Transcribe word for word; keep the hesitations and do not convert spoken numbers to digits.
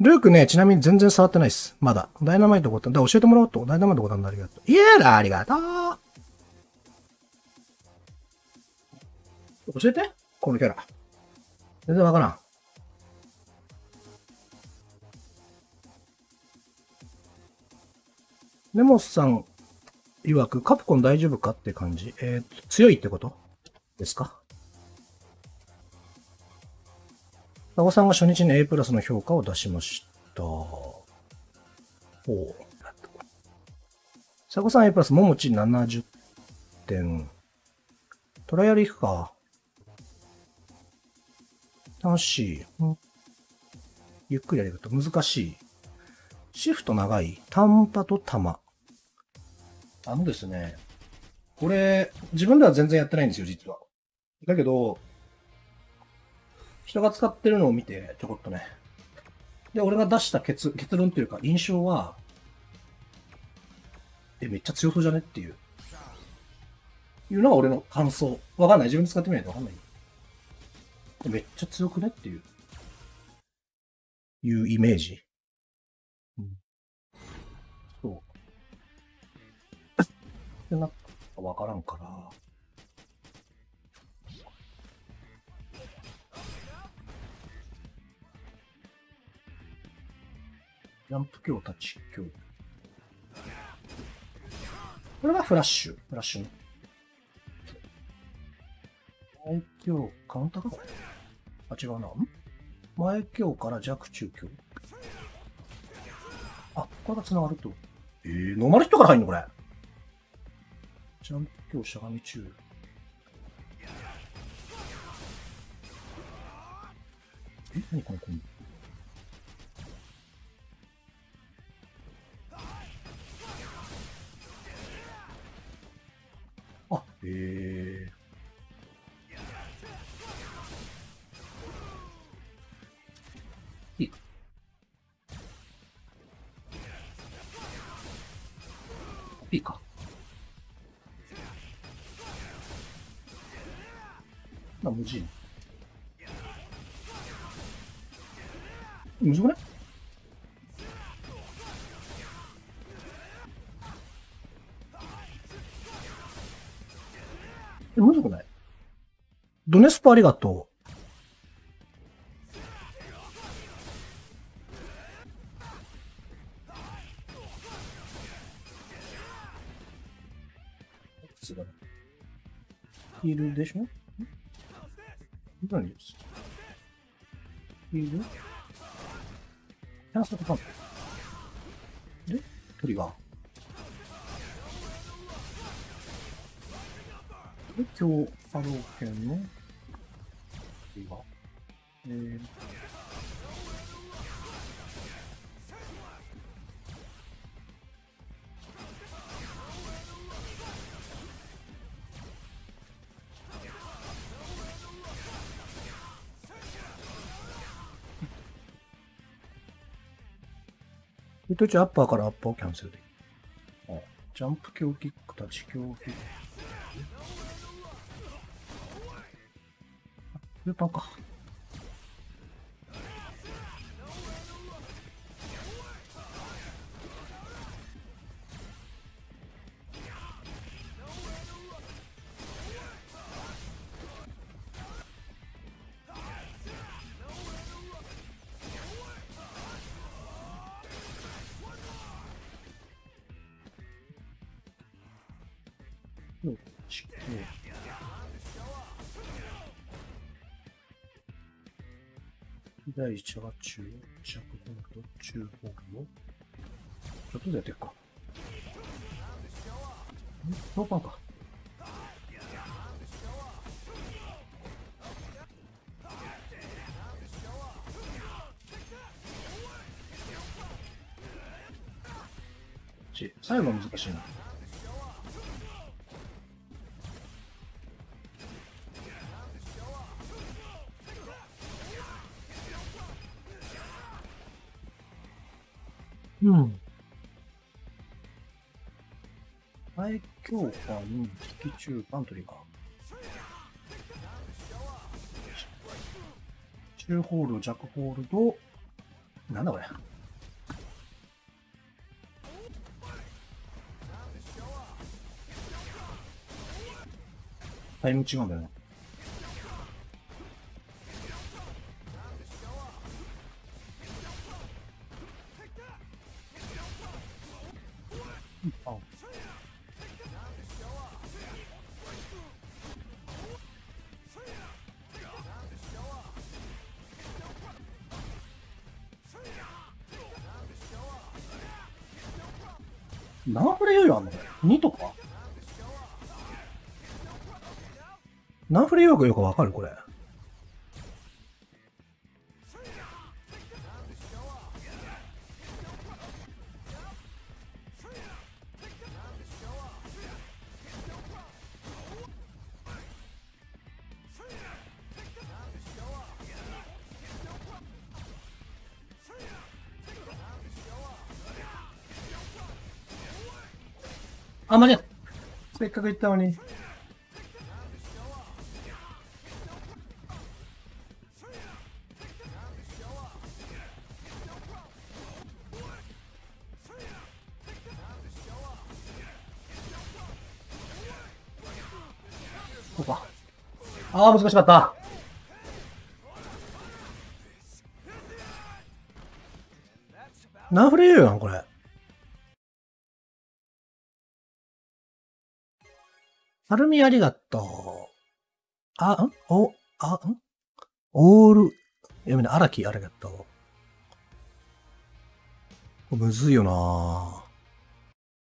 ルークね、ちなみに全然触ってないっす。まだ。ダイナマイトボタン。だから教えてもらおうと。ダイナマイトボタンのありがとう。いやだ、ありがとう。教えてこのキャラ。全然わからん。レモスさん曰く、カプコン大丈夫かって感じ。えー、強いってことですか？タコさんが初日に A プラスの評価を出しました。おう。サコさん A プラス、ももちななじゅってん。トライアルいくか。楽しい。ゆっくりやれると難しい。シフト長い。短波と玉。あのですね、これ、自分では全然やってないんですよ、実は。だけど、人が使ってるのを見て、ちょこっとね。で、俺が出した結結論というか、印象は、え、めっちゃ強そうじゃねっていう。いうのが俺の感想。わかんない。自分で使ってみないとわかんない。めっちゃ強くねっていう。いうイメージ。うん、そう。ってなったかわからんから。ジャンプ強、タッチ強。これがフラッシュ。フラッシュね。前強、カウンターかこれ。あ、違うな。ん前強から弱中強。あ、これが繋がると。えー、ノーマルヒットから入んのこれ。ジャンプ強、しゃがみ中。え、なにこのコンボ。あ、へえー。いいか。いいか。まあ、無事。むずくね？え、むずくない？ドネスパありがとう。普通だね。ヒールでしょ？何です？ヒール？キャンセルパンで、トリガー。で、今日、波動拳のトリガー。えー途中アッパーからアッパーをキャンセルできる。あ、ジャンプ強キック、立ち強キック。あ、ルーパンか。そう地球第一が中、着ホールド、中ホールド。ちょっとでやっていくか。んノーパンか。ち、最後は難しいな。うん。前強化に引き中パントリーか。中ホールド、弱ホールド、 なんだこれ。タイム違うんだよね。あ、何フレヨーヨーあんのこれ ?に とか何フレヨーヨーかよくわかるこれ。あ、間違えた。せっかく言ったのに。こうか。ああ、難しかった。何フレヨーヨーなんこれ。アルミありがとう。あ、んお、あ、んオール、やめな、荒木ありがとう。これむずいよなぁ。